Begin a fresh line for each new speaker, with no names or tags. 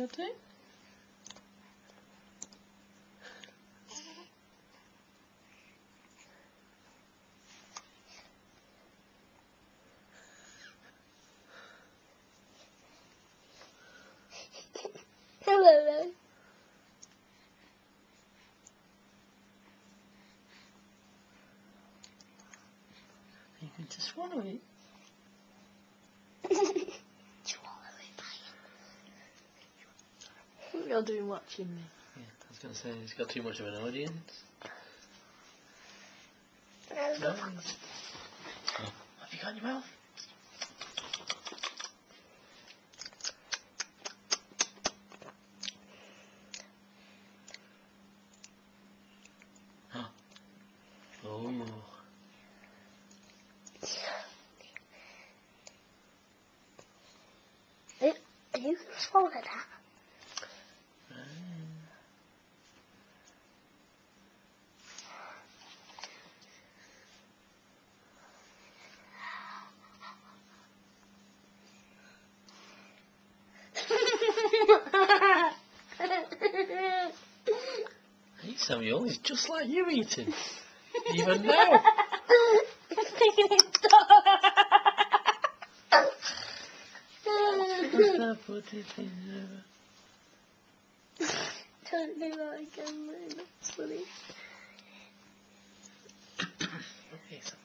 Daddy?
Hello.
You can just swallow it. You're doing watching me. Yeah, I was going to say, he's got too much of an audience. No. Oh, have you got in your mouth? Oh.
Are you going to swallow that?
Hey Samuel, it's just like you eating. Even now. Put it in there.
Don't do that again, man. That's funny.
Okay, so